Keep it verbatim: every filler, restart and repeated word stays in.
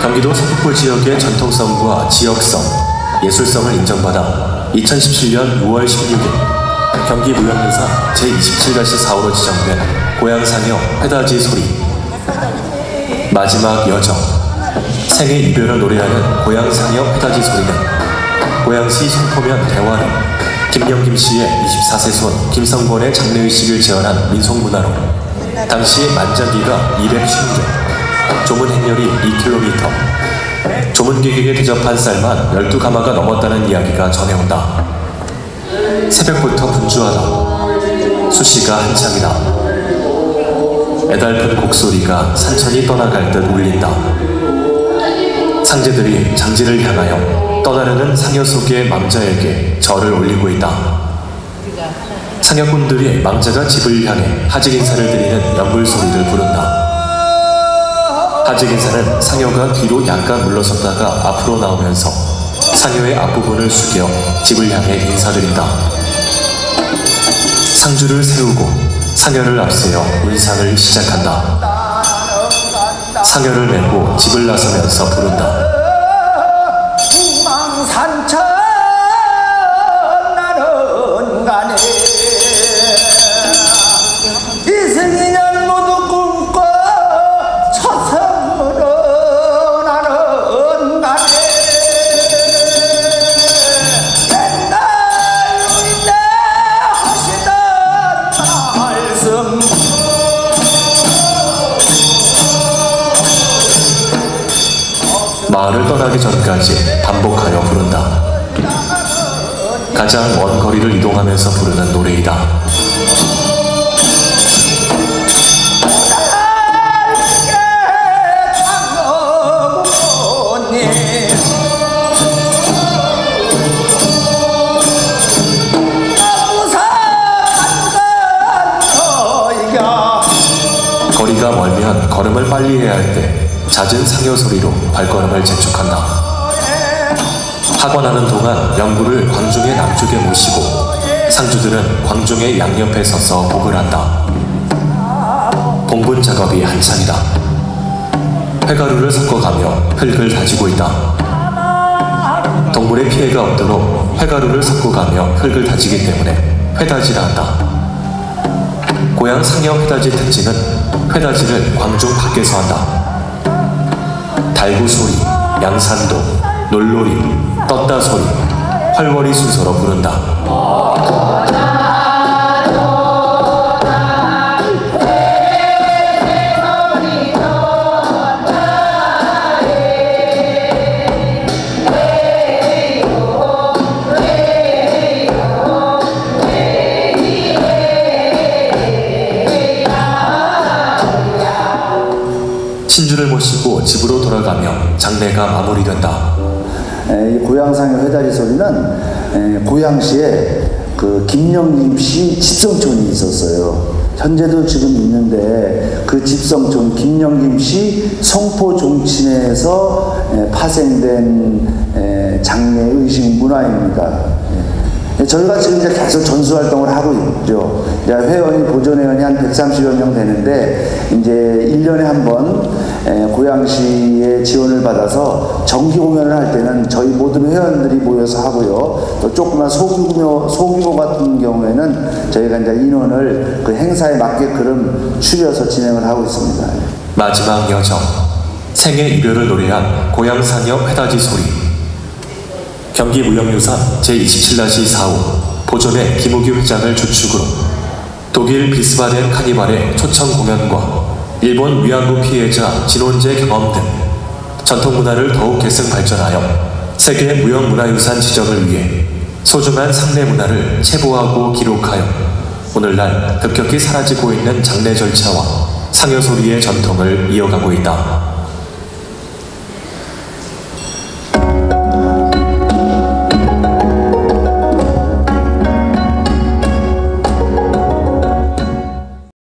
경기도 서북부 지역의 전통성과 지역성, 예술성을 인정받아 이천십칠 년 유월 십육일 경기무역유산 제이십칠 사호로 지정된 고향상여 회다지 소리, 마지막 여정, 생애 이별을 노래하는 고향상여 회다지 소리는 고양시 송포면 대화로 김영김 씨의 이십사 세 손 김성권의 장례의식을 재현한 민속문화로 당시 만장기가 이백오십 개, 조문 행렬이 이 킬로미터, 조문객에게 대접한 쌀만 열두 가마가 넘었다는 이야기가 전해온다. 새벽부터 분주하다. 수시가 한창이다. 애달픈 곡소리가 산천이 떠나갈 듯 울린다. 상제들이 장지를 향하여 떠나려는 상여 속의 망자에게 절을 올리고 있다. 상여꾼들이 망자가 집을 향해 하직 인사를 드리는 연불 소리를 부른다. 하직 인사는 상여가 뒤로 약간 물러섰다가 앞으로 나오면서 상여의 앞부분을 숙여 집을 향해 인사드린다. 상주를 세우고 상여를 앞세워 운상을 시작한다. 상여를 메고 집을 나서면서 부른다. 희망산천 나는 가네 이승이년 모두 꿈꿔 첫성으로 나는 가네 맨날 우리네 하시던 말씀 마을을 떠나기 전까지 반복하여 부른다. 가장 먼 거리를 이동하면서 부르는 노래이다. 거리가 멀면 걸음을 빨리 해야 할 때 잦은 상여 소리로 발걸음을 재촉한다. 하관하는 동안 영구를 광중의 남쪽에 모시고 상주들은 광중의 양옆에 서서 복을 한다. 봉분 작업이 한창이다. 회가루를 섞어가며 흙을 다지고 있다. 동물의 피해가 없도록 회가루를 섞어가며 흙을 다지기 때문에 회다지라 한다. 고향 상여 회다지 특징은 회다지를 광중 밖에서 한다. 달구 소리, 양산도, 놀놀이, 떴다 소리, 활월이 순서로 부른다. 신주를 모시고 집으로 돌아가며 장례가 마무리된다. 에, 이 고향상여 회다지 소리는 에, 고양시에 그 김영김 씨 집성촌이 있었어요. 현재도 지금 있는데 그 집성촌 김영김 씨 송포 종친에서 에, 파생된 에, 장례 의식 문화입니다. 예. 저희가 지금 이제 계속 전수 활동을 하고 있죠. 회원이, 보존회원이 한 백삼십여 명 되는데, 이제 일 년에 한 번, 고양시의 지원을 받아서 정기 공연을 할 때는 저희 모든 회원들이 모여서 하고요. 또 조그만 소규모, 소규모 같은 경우에는 저희가 이제 인원을 그 행사에 맞게끔 추려서 진행을 하고 있습니다. 마지막 여정, 생애 이별을 노래한 고향상여 회다지 소리. 경기무역유산 제이십칠 사호 보존의 김우규 회장을 주축으로 독일 비스바덴 카니발의 초청 공연과 일본 위안부 피해자 진원제 경험 등 전통문화를 더욱 계승 발전하여 세계 무형문화유산 지정을 위해 소중한 상례 문화를 체보하고 기록하여 오늘날 급격히 사라지고 있는 장례 절차와 상여소리의 전통을 이어가고 있다.